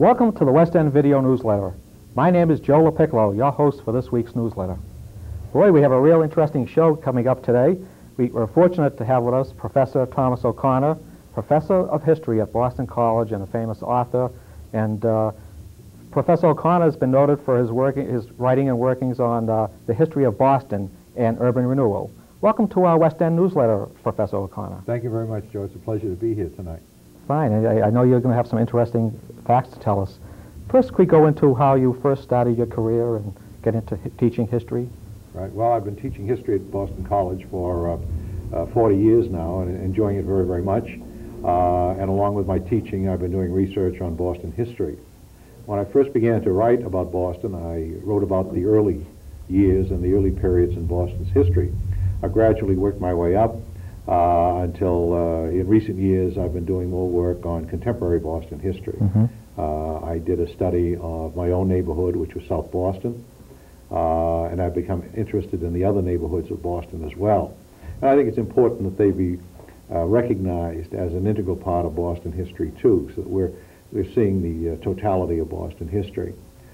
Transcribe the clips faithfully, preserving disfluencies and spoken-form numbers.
Welcome to the West End Video Newsletter. My name is Joe LaPiccolo, your host for this week's newsletter. Boy, we have a real interesting show coming up today. We, we're fortunate to have with us Professor Thomas O'Connor, Professor of History at Boston College and a famous author. And uh, Professor O'Connor has been noted for his, work, his writing and workings on uh, the history of Boston and urban renewal. Welcome to our West End Newsletter, Professor O'Connor. Thank you very much, Joe. It's a pleasure to be here tonight. Fine. I, I know you're going to have some interesting facts to tell us. First, could we go into how you first started your career and get into hi teaching history? Right. Well, I've been teaching history at Boston College for uh, uh, forty years now and enjoying it very, very much. Uh, and along with my teaching, I've been doing research on Boston history. When I first began to write about Boston, I wrote about the early years and the early periods in Boston's history. I gradually worked my way up uh, until uh, in recent years I've been doing more work on contemporary Boston history. Mm-hmm. uh, I did a study of my own neighborhood, which was South Boston, uh, and I've become interested in the other neighborhoods of Boston as well. And I think it's important that they be uh, recognized as an integral part of Boston history too, so that we're, we're seeing the uh, totality of Boston history.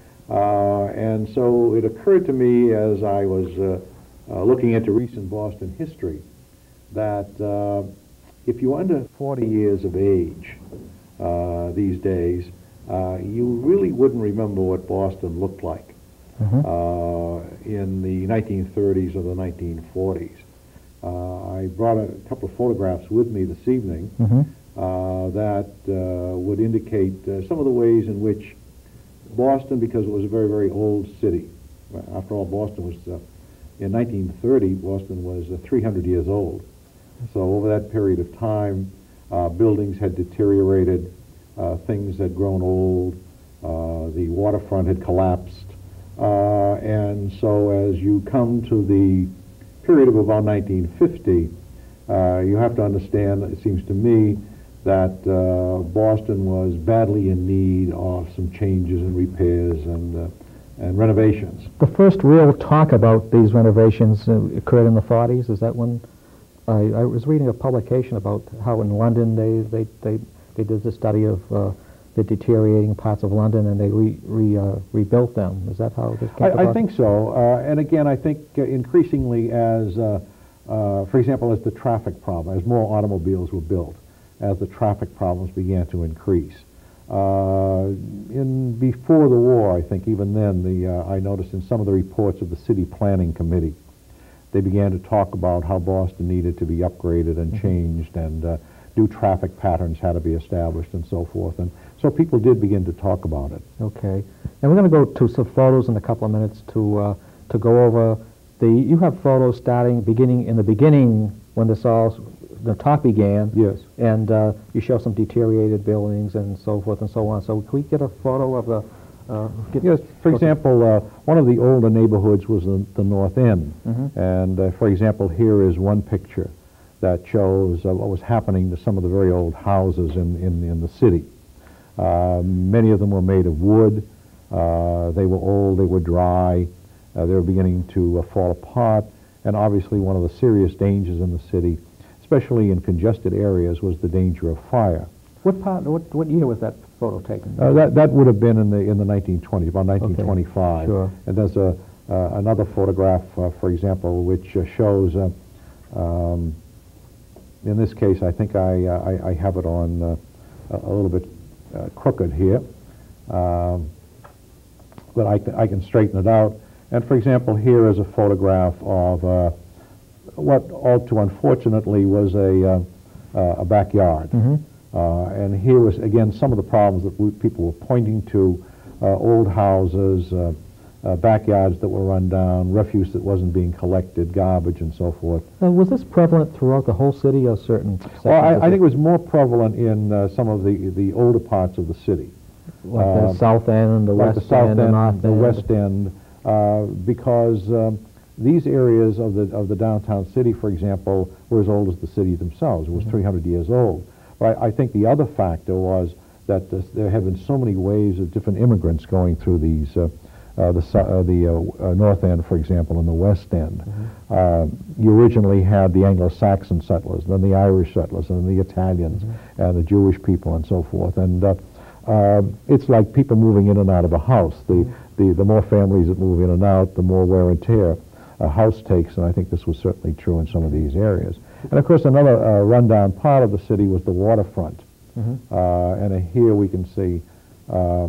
Uh, and so it occurred to me as I was uh, uh, looking into recent Boston history that uh, if you're under forty years of age uh, these days, uh, you really wouldn't remember what Boston looked like mm-hmm. uh, in the nineteen thirties or the nineteen forties. Uh, I brought a couple of photographs with me this evening mm-hmm. uh, that uh, would indicate uh, some of the ways in which Boston, because it was a very, very old city. After all, Boston was, uh, in nineteen thirty, Boston was uh, three hundred years old. So over that period of time, uh, buildings had deteriorated, uh, things had grown old, uh, the waterfront had collapsed. Uh, and so as you come to the period of about nineteen fifty, uh, you have to understand, it seems to me, that uh, Boston was badly in need of some changes and repairs and, uh, and renovations. The first real talk about these renovations uh, occurred in the forties. Is that when I, I was reading a publication about how in London they, they, they, they did the study of uh, the deteriorating parts of London and they re, re, uh, rebuilt them. Is that how this came I, about? I think so. Uh, and again, I think uh, increasingly as, uh, uh, for example, as the traffic problem, as more automobiles were built, as the traffic problems began to increase. Uh, in before the war, I think even then, the uh, I noticed in some of the reports of the City Planning Committee, they began to talk about how Boston needed to be upgraded and mm-hmm. changed, and uh, new traffic patterns had to be established, and so forth. And so people did begin to talk about it. Okay, and we're going to go to some photos in a couple of minutes to uh, to go over the. You have photos starting beginning in the beginning when this all. The talk began, yes, and uh, you show some deteriorated buildings and so forth and so on. So can we get a photo of the? Uh, get yes, for example, uh, one of the older neighborhoods was the, the North End, mm-hmm. and uh, for example, here is one picture that shows uh, what was happening to some of the very old houses in in, in the city. Uh, many of them were made of wood. Uh, they were old. They were dry. Uh, they were beginning to uh, fall apart. And obviously, one of the serious dangers in the city, especially in congested areas, was the danger of fire. What part? What, what year was that photo taken? Uh, that that would have been in the in the nineteen twenties, about nineteen twenty-five. Okay, sure. And there's a uh, another photograph, uh, for example, which uh, shows. Uh, um, in this case, I think I uh, I, I have it on uh, a little bit uh, crooked here, um, but I can I can straighten it out. And for example, here is a photograph of uh, what all too unfortunately was a, uh, uh, a backyard. Mm-hmm. uh, and here was, again, some of the problems that we, people were pointing to, uh, old houses, uh, uh, backyards that were run down, refuse that wasn't being collected, garbage and so forth. Uh, was this prevalent throughout the whole city or certain sections? Well, I, I think it was more prevalent in uh, some of the, the older parts of the city. Like uh, the South End, the like West the South End, the North End. The West End, uh, because um, these areas of the of the downtown city, for example, were as old as the city themselves. It was mm-hmm. three hundred years old. But I, I think the other factor was that uh, there have been so many waves of different immigrants going through these, uh, uh, the uh, the uh, uh, North End, for example, and the West End. Mm-hmm. uh, you originally had the Anglo-Saxon settlers, then the Irish settlers, and the Italians, mm-hmm. and the Jewish people, and so forth. And uh, uh, it's like people moving in and out of a house. The, mm-hmm. the, the more families that move in and out, the more wear and tear a house takes, and I think this was certainly true in some of these areas. And of course, another uh, rundown part of the city was the waterfront. Mm-hmm. uh, and uh, here we can see uh, uh,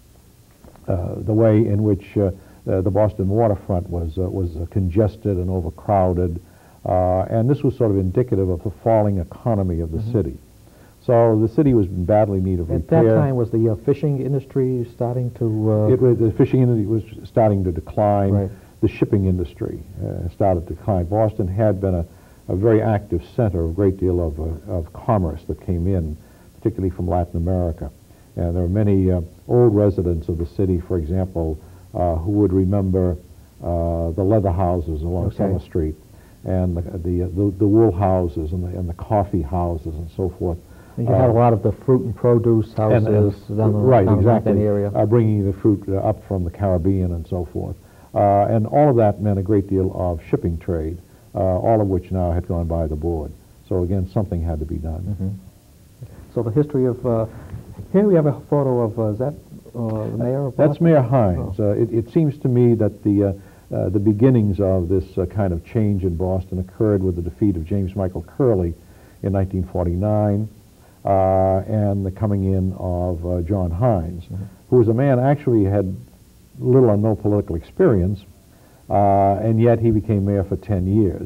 the way in which uh, uh, the Boston waterfront was, uh, was uh, congested and overcrowded, uh, and this was sort of indicative of the falling economy of the mm-hmm. city. So the city was in badly need of At repair. that time, was the uh, fishing industry starting to... Uh, it was, the fishing industry was starting to decline. Right. The shipping industry uh, started to decline. Boston had been a, a very active center, a great deal of, uh, of commerce that came in, particularly from Latin America. And there were many uh, old residents of the city, for example, uh, who would remember uh, the leather houses along okay. Summer Street, and the, the, the, the wool houses and the, and the coffee houses and so forth. And you uh, had a lot of the fruit and produce houses and, and down the, right, down exactly, the area. Uh, bringing the fruit uh, up from the Caribbean and so forth. Uh, and all of that meant a great deal of shipping trade, uh, all of which now had gone by the board. So again, something had to be done. Mm-hmm. So the history of, uh, here we have a photo of, uh, is that uh, the mayor of Boston? That's Mayor Hines. Oh. Uh, it, it seems to me that the, uh, uh, the beginnings of this uh, kind of change in Boston occurred with the defeat of James Michael Curley in nineteen forty-nine, uh, and the coming in of uh, John Hines, mm-hmm. who was a man actually had little or no political experience, uh, and yet he became mayor for ten years.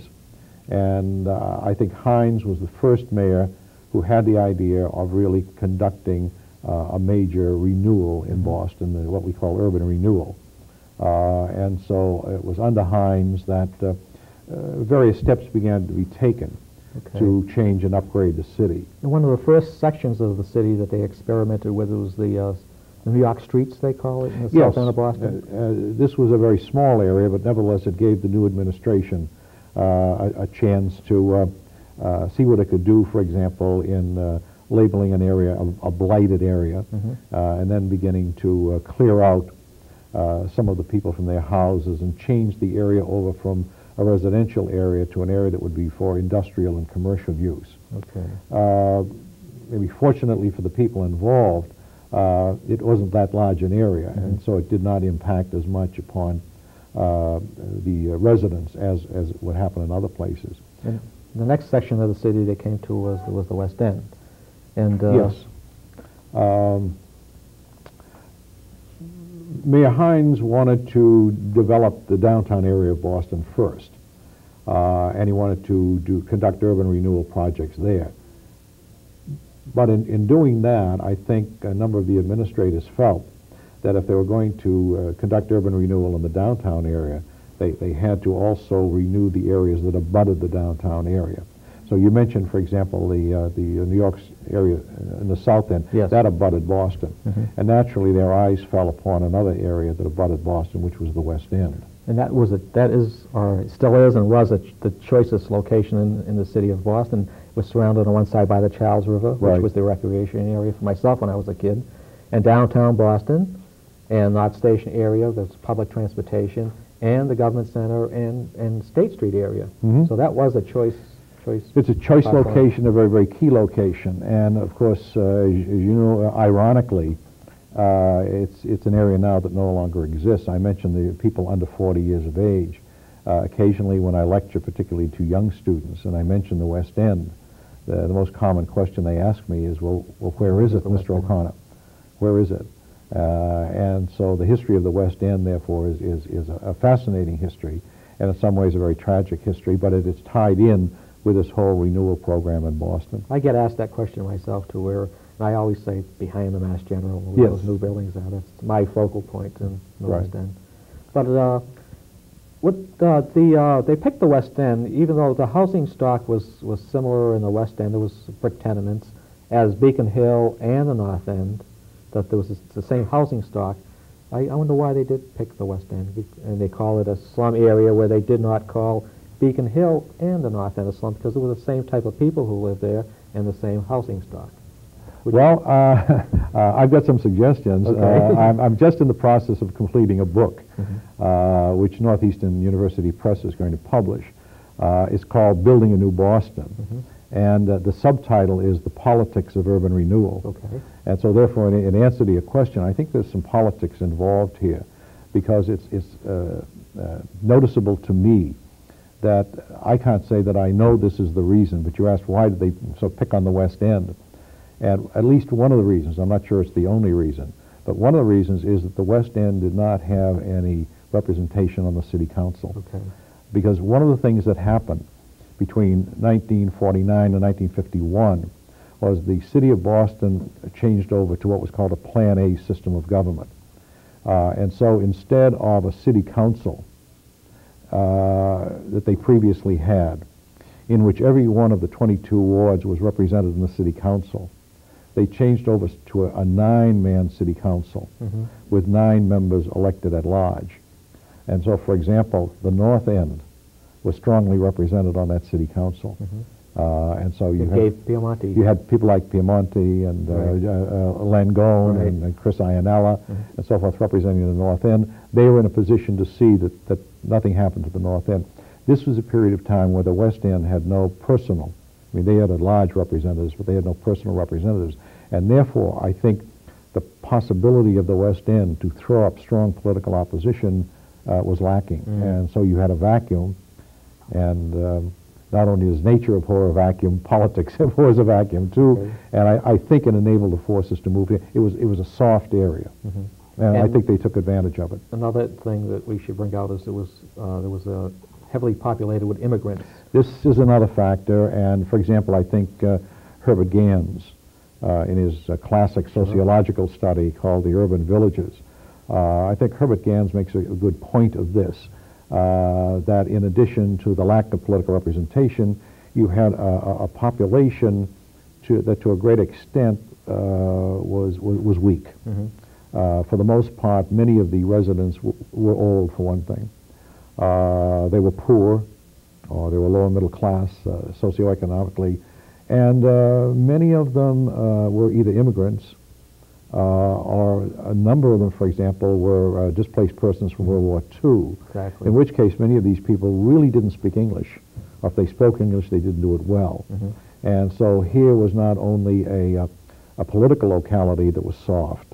And uh, I think Hines was the first mayor who had the idea of really conducting uh, a major renewal in Boston, the, what we call urban renewal. Uh, and so it was under Hines that uh, uh, various steps began to be taken okay. to change and upgrade the city. And one of the first sections of the city that they experimented with was the uh, The New York streets, they call it, in the yes. south end of Boston? Uh, uh, this was a very small area, but nevertheless it gave the new administration uh, a, a chance to uh, uh, see what it could do, for example, in uh, labeling an area, a, a blighted area, mm-hmm. uh, and then beginning to uh, clear out uh, some of the people from their houses and change the area over from a residential area to an area that would be for industrial and commercial use. Okay. Uh, maybe fortunately for the people involved, Uh, it wasn't that large an area, mm-hmm. and so it did not impact as much upon uh, the uh, residents as, as it would happen in other places. And the next section of the city they came to was, was the West End. And uh, yes. Um, Mayor Hines wanted to develop the downtown area of Boston first, uh, and he wanted to do, conduct urban renewal projects there. But in, in doing that, I think a number of the administrators felt that if they were going to uh, conduct urban renewal in the downtown area, they, they had to also renew the areas that abutted the downtown area. So you mentioned, for example, the, uh, the New York area in the south end. Yes. That abutted Boston. Mm-hmm. And naturally their eyes fell upon another area that abutted Boston, which was the West End. And that was a, that is, or still is and was a, the choicest location in, in the city of Boston. It was surrounded on one side by the Charles River, which right. was the recreation area for myself when I was a kid. And downtown Boston, and Knott Station area, there's public transportation, and the government center, and, and State Street area. Mm-hmm. So that was a choice. choice it's a choice platform. location, a very, very key location. And of course, uh, as, as you know, uh, ironically, Uh, it's, it's an area now that no longer exists. I mentioned the people under forty years of age. Uh, occasionally when I lecture, particularly to young students, and I mention the West End, the, the most common question they ask me is, well, well where is it, Mister O'Connor? Where is it? Uh, and so the history of the West End, therefore, is, is, is a, a fascinating history, and in some ways a very tragic history, but it is tied in with this whole renewal program in Boston. I get asked that question myself, to where and I always say behind the Mass General, where yes. those new buildings are. That's my focal point in the right. West End. But uh, what uh, the uh, they picked the West End, even though the housing stock was was similar in the West End. There was brick tenements, as Beacon Hill and the North End. That there was the same housing stock. I, I wonder why they did pick the West End, and they call it a slum area, where they did not call Beacon Hill and the North End a slum, because it was the same type of people who lived there and the same housing stock. Well, uh, uh, I've got some suggestions. Okay. uh, I'm, I'm just in the process of completing a book, mm-hmm. uh, which Northeastern University Press is going to publish. Uh, it's called Building a New Boston, mm-hmm. and uh, the subtitle is The Politics of Urban Renewal. Okay. And so therefore, in, in answer to your question, I think there's some politics involved here, because it's, it's uh, uh, noticeable to me that I can't say that I know this is the reason, but you asked why did they so pick on the West End. And at least one of the reasons, I'm not sure it's the only reason, but one of the reasons is that the West End did not have any representation on the city council. Okay. Because one of the things that happened between nineteen forty-nine and nineteen fifty-one was the city of Boston changed over to what was called a Plan A system of government. Uh, and so instead of a city council uh, that they previously had, in which every one of the twenty-two wards was represented in the city council, they changed over to a, a nine-man city council mm-hmm. with nine members elected at large. And so, for example, the North End was strongly represented on that city council. Mm-hmm. uh, and so you it had, gave Piemonte. you had people like Piemonte and uh, right. uh, uh, Langone right. and, and Chris Ionella mm-hmm. and so forth representing the North End. They were in a position to see that, that nothing happened to the North End. This was a period of time where the West End had no personal, I mean, they had a large representatives, but they had no personal representatives. And therefore, I think the possibility of the West End to throw up strong political opposition uh, was lacking. Mm. And so you had a vacuum, and um, not only is nature abhor a vacuum, politics abhors a vacuum too. Okay. And I, I think it enabled the forces to move. It was, it was a soft area. Mm-hmm. And, and I think they took advantage of it. Another thing that we should bring out is there was, uh, there was a heavily populated with immigrants. This is another factor, and for example, I think uh, Herbert Gans, uh, in his uh, classic sociological study called The Urban Villages, uh, I think Herbert Gans makes a, a good point of this, uh, that in addition to the lack of political representation, you had a, a, a population to, that to a great extent uh, was, was, was weak. Mm-hmm. uh, for the most part, many of the residents w were old, for one thing. Uh, they were poor, or they were lower middle class uh, socioeconomically, and uh, many of them uh, were either immigrants uh, or a number of them, for example, were uh, displaced persons from World War Two, exactly. in which case many of these people really didn't speak English, or if they spoke English, they didn't do it well. Mm-hmm. And so here was not only a, a, a political locality that was soft,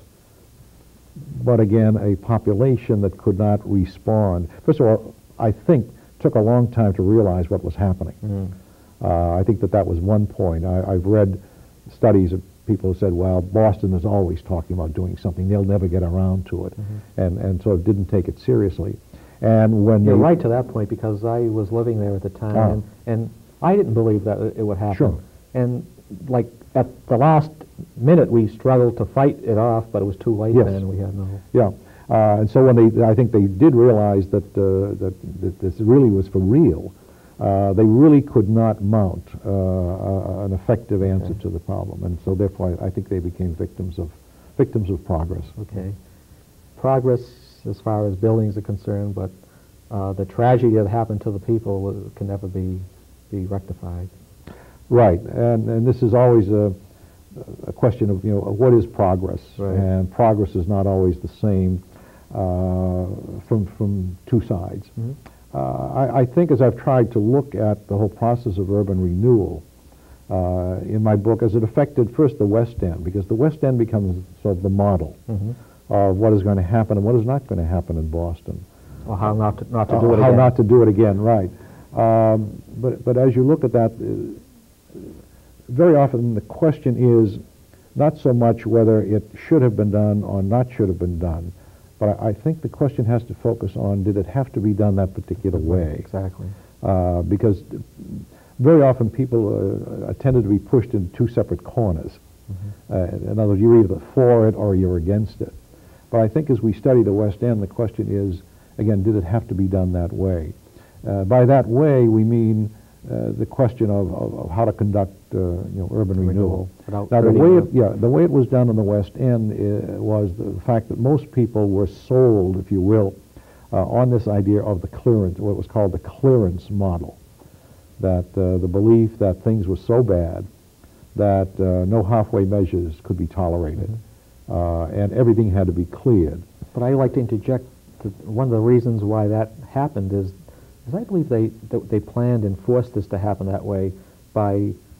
but again, a population that could not respond. First of all, I think took a long time to realize what was happening. Mm. Uh, I think that that was one point. I, I've read studies of people who said, well, Boston is always talking about doing something. They'll never get around to it. Mm-hmm. And, and so didn't take it seriously. And when You're they, right to that point, because I was living there at the time, ah. and, and I didn't believe that it would happen. Sure. And like at the last minute, we struggled to fight it off, but it was too late yes. then. We had no... Yeah. Uh, and so when they, I think they did realize that, uh, that, that this really was for real, uh, they really could not mount uh, uh, an effective answer okay. to the problem. And so therefore I, I think they became victims of, victims of progress. Okay. Progress as far as buildings are concerned, but uh, the tragedy that happened to the people can never be, be rectified. Right. And, and this is always a, a question of, you know, what is progress? Right. And progress is not always the same uh, from, from two sides. Mm-hmm. uh, I, I think as I've tried to look at the whole process of urban renewal uh, in my book, as it affected first the West End, because the West End becomes sort of the model mm-hmm. of what is going to happen and what is not going to happen in Boston. Or how not to, not to uh, do it how again. How not to do it again, right. Um, but, but as you look at that, uh, very often the question is not so much whether it should have been done or not should have been done, but I, I think the question has to focus on, did it have to be done that particular way? Exactly. Uh, because very often people uh, tended to be pushed in two separate corners. Mm-hmm. uh, in other words, you're either for it or you're against it. But I think as we study the West End, the question is, again, did it have to be done that way? Uh, by that way, we mean Uh, the question of, of, of how to conduct, uh, you know, urban renewal. renewal. Now, the way it, yeah, the way it was done in the West End uh, was the fact that most people were sold, if you will, uh, on this idea of the clearance, what was called the clearance model, that uh, the belief that things were so bad that uh, no halfway measures could be tolerated, mm-hmm. uh, and everything had to be cleared. But I like to interject that one of the reasons why that happened is Because I believe they, they planned and forced this to happen that way by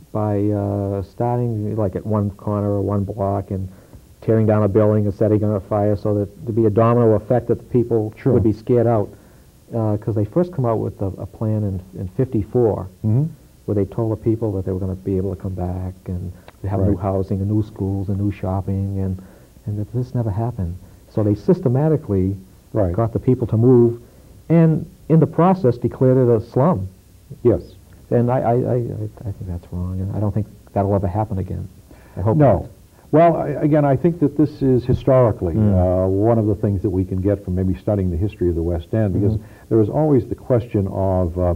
by uh, starting like at one corner or one block and tearing down a building and setting it on fire, so that there'd be a domino effect that the people Sure. would be scared out. Because uh, they first come out with a, a plan in, in fifty-four, Mm-hmm. where they told the people that they were going to be able to come back and have new Right. housing and new schools and new shopping, and, and that this never happened. So they systematically Right. got the people to move, and in the process declared it a slum. Yes. And I, I, I, I think that's wrong, and I don't think that'll ever happen again. I hope No. not. Well, I, again, I think that this is historically Mm. uh, one of the things that we can get from maybe studying the history of the West End, because Mhm. there is always the question of, uh,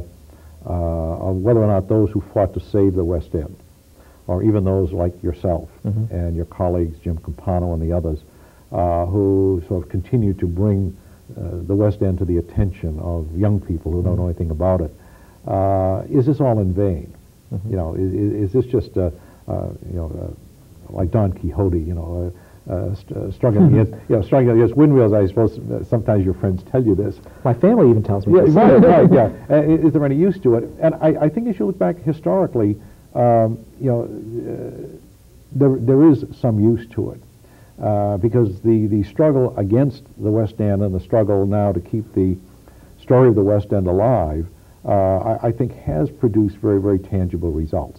uh, of whether or not those who fought to save the West End, or even those like yourself Mhm. and your colleagues, Jim Campano and the others, uh, who sort of continue to bring uh, the West End to the attention of young people who don't know anything about it, uh, is this all in vain? Mhm. You know, is, is this just, uh, uh, you know, uh, like Don Quixote, you know, uh, uh, st uh, struggling against, you know, struggling against windmills? I suppose uh, sometimes your friends tell you this. My family even tells me Yeah, this. right, right, yeah. Uh, is there any use to it? And I, I think if you look back historically, um, you know, uh, there there is some use to it. Uh, because the, the struggle against the West End and the struggle now to keep the story of the West End alive, uh, I, I think has produced very, very tangible results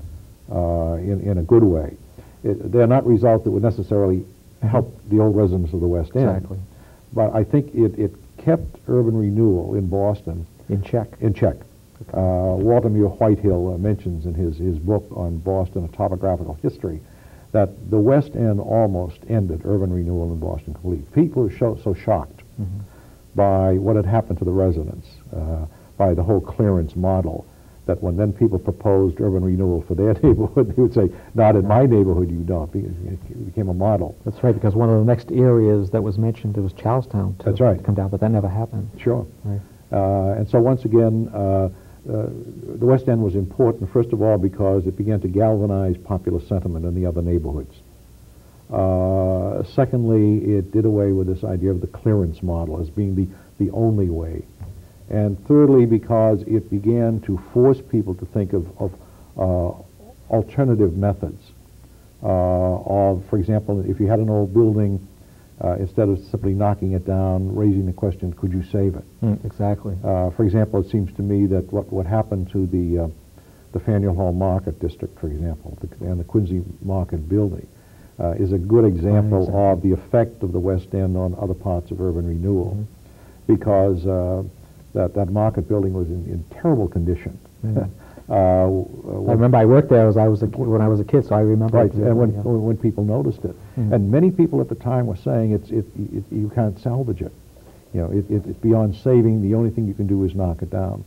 uh, in, in a good way. It, they're not results that would necessarily help the old residents of the West End. Exactly. But I think it, it kept urban renewal in Boston In check. in check. Uh, Walter Muir Whitehill uh, mentions in his, his book on Boston, A Topographical History, that the West End almost ended urban renewal in Boston completely. People were so, so shocked Mhm. by what had happened to the residents, uh, by the whole clearance model, that when then people proposed urban renewal for their neighborhood, they would say, not in my neighborhood you don't. It became a model. That's right, because one of the next areas that was mentioned, it was Charlestown to, That's right. to come down, but that never happened. Sure. Right. Uh, and so once again, uh, uh, the West End was important, first of all, because it began to galvanize popular sentiment in the other neighborhoods. Uh, secondly, it did away with this idea of the clearance model as being the, the only way. And thirdly, because it began to force people to think of, of uh, alternative methods uh, of, for example, if you had an old building, uh, instead of simply knocking it down, raising the question, could you save it? Mm, exactly. Uh, for example, it seems to me that what, what happened to the, uh, the Faneuil Hall Market District, for example, the, and the Quincy Market building, uh, is a good example Exactly. of the effect of the West End on other parts of urban renewal, mm-hmm. because uh, that, that market building was in, in terrible condition. Mm. uh, I remember I worked there as I was a, when I was a kid, so I remember. Right, it, and when, yeah. when people noticed it. Mm. And many people at the time were saying it's, it, it, you can't salvage it. You know, it, it, it's beyond saving. The only thing you can do is knock it down.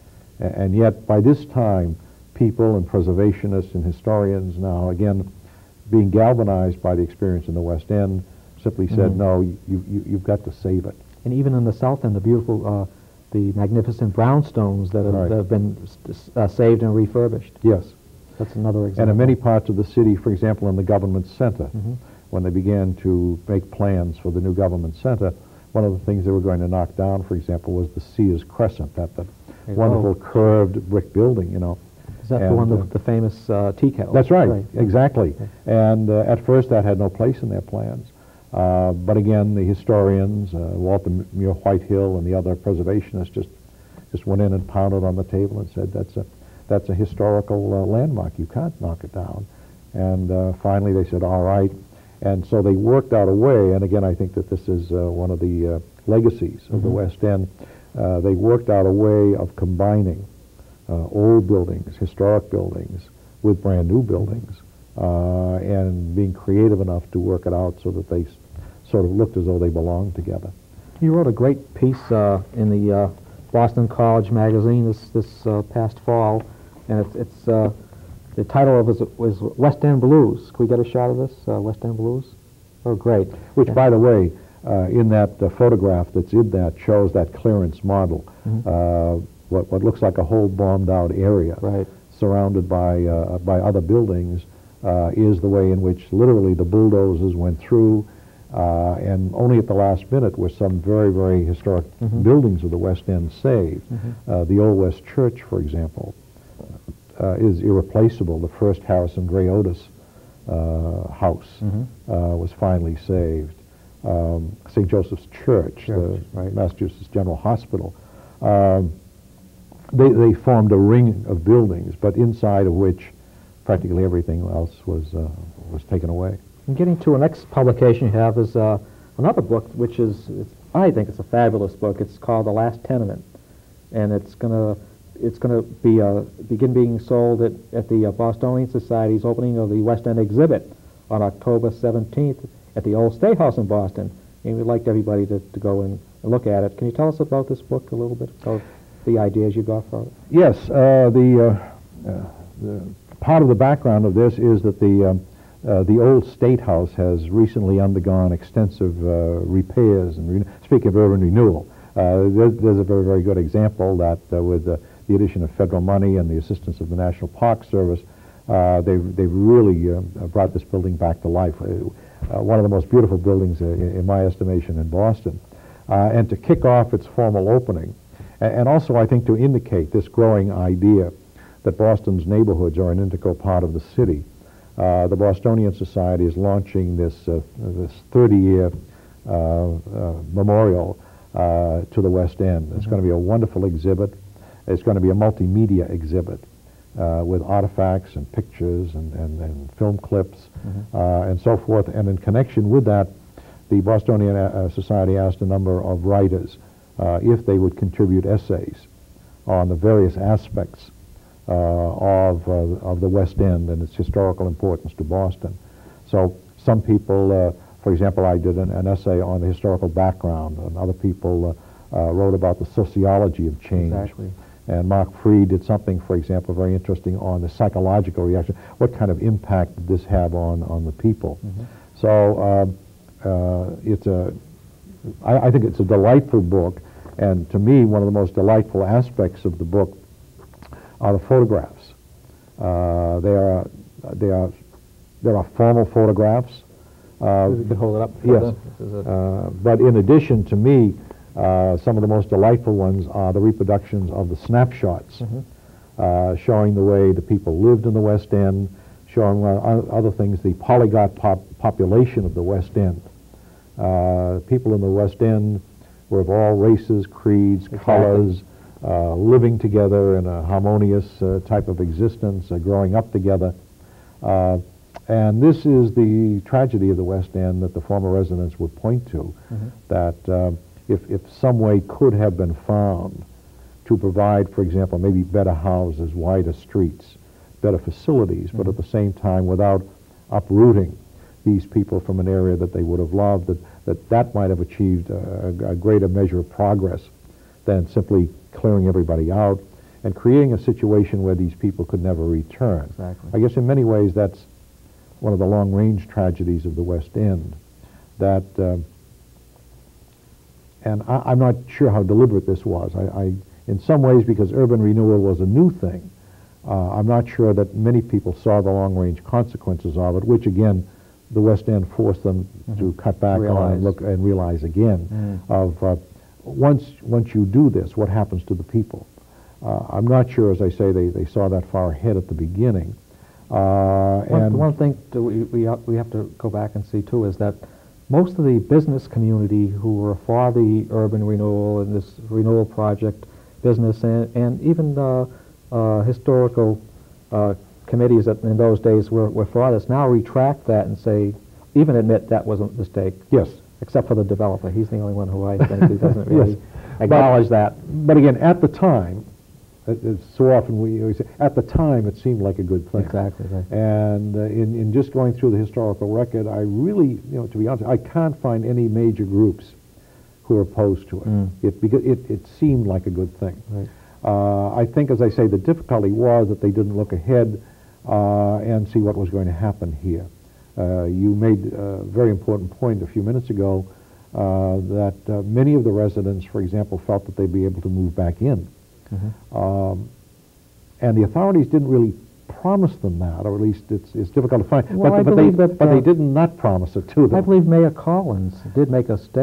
A and yet, by this time, people and preservationists and historians now, again, being galvanized by the experience in the West End, simply said, Mm-hmm. no, you, you, you've got to save it. And even in the South End, the beautiful, uh, the magnificent brownstones that have, Right. that have been uh, saved and refurbished. Yes. That's another example. And in many parts of the city, for example, in the government center, Mhm. when they began to make plans for the new government center, one of the things they were going to knock down, for example, was the Sears Crescent, that, that Hey, wonderful oh. curved brick building, you know. Is that the And, one, the, uh, the famous uh, tea kettle? That's right, yeah. exactly. Okay. And uh, at first that had no place in their plans. Uh, but again, the historians, uh, Walter Muir Whitehill and the other preservationists just just went in and pounded on the table and said, that's a, that's a historical uh, landmark. You can't knock it down. And uh, finally they said, all right. And so they worked out a way, and again, I think that this is uh, one of the uh, legacies of Mm-hmm. the West End. Uh, they worked out a way of combining uh, old buildings, historic buildings, with brand new buildings, uh, and being creative enough to work it out so that they s sort of looked as though they belonged together. You wrote a great piece uh, in the uh, Boston College magazine this this uh, past fall, and it's, it's uh, the title of it was West End Blues. Can we get a shot of this, uh, West End Blues? Oh, great. Which, Yeah. by the way, uh, in that uh, photograph that's in that shows that clearance model, Mhm. uh, what, what looks like a whole bombed-out area, Right. surrounded by uh, by other buildings, uh, is the way in which literally the bulldozers went through. Uh, and only at the last minute were some very, very historic Mhm. buildings of the West End saved. Mhm. Uh, the Old West Church, for example, uh, is irreplaceable. The first Harrison Gray Otis uh, house Mm-hmm. uh, was finally saved. Um, Saint Joseph's Church, Church, the right. Massachusetts General Hospital, um, they, they formed a ring of buildings, but inside of which practically everything else was, uh, was taken away. And getting to our next publication you have is uh, another book, which is, it's, I think it's a fabulous book. It's called The Last Tenement, and it's gonna it's gonna be uh, begin being sold at, at the uh, Bostonian Society's opening of the West End exhibit on October seventeenth at the Old State House in Boston. And we'd like everybody to, to go and look at it. Can you tell us about this book a little bit, about the ideas you got from it? Yes, uh, the, uh, uh, the part of the background of this is that the um, uh, the Old State House has recently undergone extensive uh, repairs. And re speaking of urban renewal, uh, there's, there's a very very good example that uh, with uh, the addition of federal money and the assistance of the National Park Service, uh, they've they've really uh, brought this building back to life. Uh, Uh, one of the most beautiful buildings, uh, in, in my estimation, in Boston. Uh, and to kick off its formal opening, and, and also I think to indicate this growing idea that Boston's neighborhoods are an integral part of the city, uh, the Bostonian Society is launching this uh, this thirty-year uh, uh, memorial uh, to the West End. It's mm-hmm. going to be a wonderful exhibit. It's going to be a multimedia exhibit. Uh, with artifacts and pictures and, and, and film clips mm-hmm. uh, and so forth. And in connection with that, the Bostonian uh, Society asked a number of writers uh, if they would contribute essays on the various aspects uh, of, uh, of the West End and its historical importance to Boston. So some people, uh, for example, I did an, an essay on the historical background, and other people uh, uh, wrote about the sociology of change. Exactly. And Mark Freed did something, for example, very interesting on the psychological reaction. What kind of impact did this have on, on the people? Mm-hmm. So um, uh, it's a, I, I think it's a delightful book. And to me, one of the most delightful aspects of the book are the photographs. Uh, they are, they are, there are formal photographs. Uh, you could hold it up. Yes. Uh, but in addition, to me, Uh, some of the most delightful ones are the reproductions of the snapshots, mm-hmm. uh, showing the way the people lived in the West End, showing uh, other things, the polyglot pop population of the West End. Uh, people in the West End were of all races, creeds, exactly. colors, uh, living together in a harmonious uh, type of existence, uh, growing up together. Uh, and this is the tragedy of the West End that the former residents would point to, mm-hmm. that uh, If, if some way could have been found to provide, for example, maybe better houses, wider streets, better facilities, mm-hmm. but at the same time without uprooting these people from an area that they would have loved, that that, that might have achieved a, a greater measure of progress than simply clearing everybody out and creating a situation where these people could never return. Exactly. I guess in many ways that's one of the long-range tragedies of the West End, that uh, and I, I'm not sure how deliberate this was. I, I, in some ways, because urban renewal was a new thing, uh, I'm not sure that many people saw the long-range consequences of it, which again, the West End forced them mm-hmm. to cut back realize. on, look, and realize again mm. of uh, once once you do this, what happens to the people? Uh, I'm not sure, as I say, they, they saw that far ahead at the beginning. Uh, one, and one thing that we we have, we have to go back and see too is that most of the business community who were for the urban renewal and this renewal project, business and, and even uh, uh, historical uh, committees that in those days were, were for this, now retract that and say, even admit that was a mistake. Yes. Except for the developer. He's the only one who I think who doesn't really yes. acknowledge but, that. But again, at the time, uh, so often we, we say, at the time it seemed like a good thing. Exactly, right. And uh, in, in just going through the historical record, I really, you know, to be honest, I can't find any major groups who are opposed to it. Mm. It, because it, it seemed like a good thing. Right. Uh, I think, as I say, the difficulty was that they didn't look ahead uh, and see what was going to happen here. Uh, you made a very important point a few minutes ago uh, that uh, many of the residents, for example, felt that they'd be able to move back in. Mm-hmm. um, and the authorities didn't really promise them that, or at least it's, it's difficult to find. Well, but, I but, believe they, that, but uh, they did not promise it to them. I believe Mayor Collins did make a statement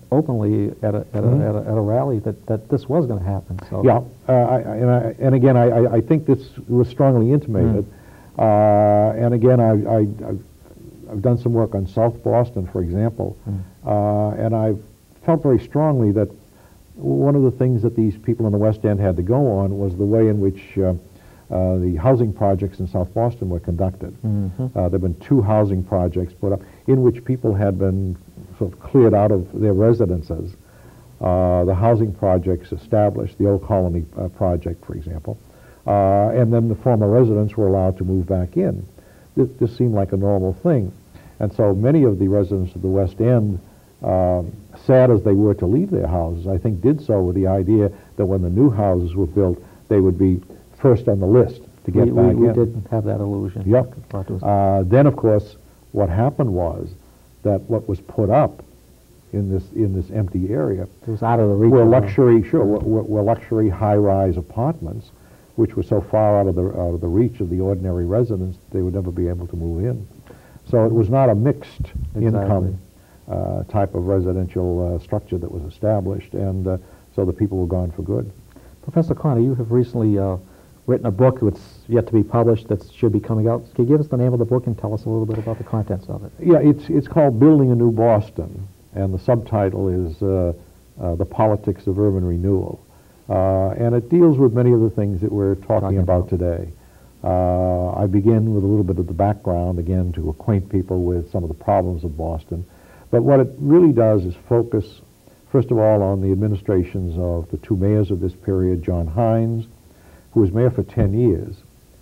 openly at a, at, Mm-hmm. a, at, a, at a rally that, that this was going to happen. So Yeah, uh, I, I- and, I, and again, I, I- I think this was strongly intimated. Uh, and again, I, I, I've, I've done some work on South Boston, for example, uh, and I've felt very strongly that one of the things that these people in the West End had to go on was the way in which uh, uh, the housing projects in South Boston were conducted. Mm-hmm. Uh, there have been two housing projects put up in which people had been sort of cleared out of their residences. Uh, the housing projects established, the Old Colony uh, project, for example, uh, and then the former residents were allowed to move back in. This, this seemed like a normal thing. And so many of the residents of the West End, uh, sad as they were to leave their houses, I think did so with the idea that when the new houses were built, they would be first on the list to get we, back we, we in. did have that illusion. Yep. Thought it was- Uh, then, of course, what happened was that what was put up in this in this empty area It was out of the reach. were of the- luxury, sure, were, were were luxury high-rise apartments, which were so far out of the out of the reach of the ordinary residents they would never be able to move in. So it was not a mixed income uh, type of residential uh, structure that was established, and uh, so the people were gone for good. Professor Connor, you have recently uh, written a book that's yet to be published that should be coming out. Can you give us the name of the book and tell us a little bit about the contents of it? Yeah, it's it's called Building a New Boston, and the subtitle is uh, uh, The Politics of Urban Renewal. Uh, and it deals with many of the things that we're talking, Talking about, about. today. Uh, I begin with a little bit of the background, again, to acquaint people with some of the problems of Boston. But what it really does is focus, first of all, on the administrations of the two mayors of this period, John Hines, who was mayor for ten years,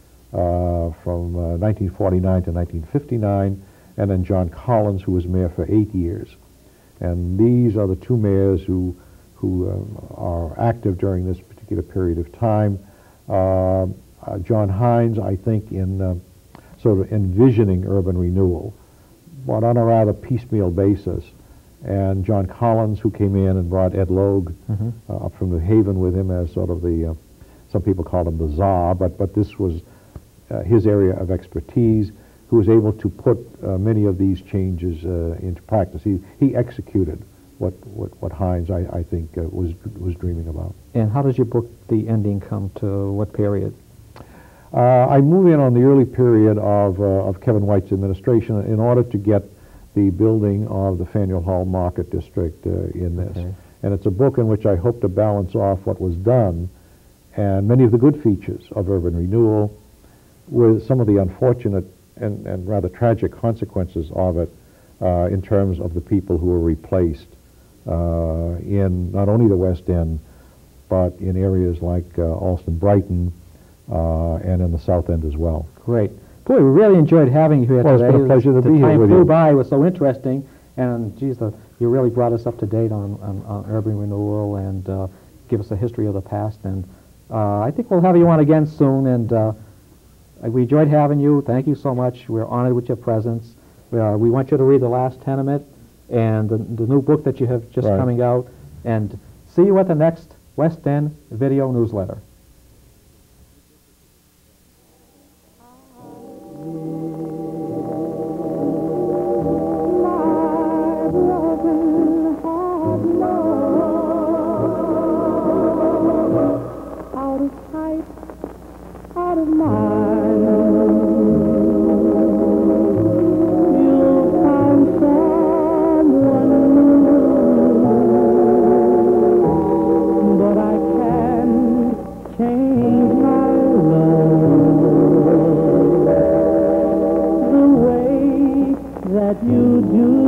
uh, from uh, nineteen forty-nine to nineteen fifty-nine, and then John Collins, who was mayor for eight years. And these are the two mayors who, who um, are active during this particular period of time. Uh, uh, John Hines, I think, in uh, sort of envisioning urban renewal, but on a rather piecemeal basis. And John Collins, who came in and brought Ed Logue Mm-hmm. uh, up from New Haven with him as sort of the, uh, some people called him the czar, but, but this was uh, his area of expertise, who was able to put uh, many of these changes uh, into practice. He, he executed what, what, what Hines, I, I think, uh, was, was dreaming about. And how does your book, The Ending, come to what period? Uh, I move in on the early period of, uh, of Kevin White's administration in order to get the building of the Faneuil Hall Market District uh, in this. Okay. And it's a book in which I hope to balance off what was done and many of the good features of urban renewal with some of the unfortunate and, and rather tragic consequences of it uh, in terms of the people who were replaced uh, in not only the West End, but in areas like uh, Alston Brighton, Uh, and in the South End as well. Great. Boy, we really enjoyed having you here Well, today. it's been a pleasure to the be here time with flew you. by. It was so interesting. And, geez, the, you really brought us up to date on, on, on urban renewal and uh, give us a history of the past. And uh, I think we'll have you on again soon. And uh, we enjoyed having you. Thank you so much. We're honored with your presence. We, uh, we want you to read The Last Tenement and the, the new book that you have just Right. coming out. And see you at the next West End video newsletter. You do.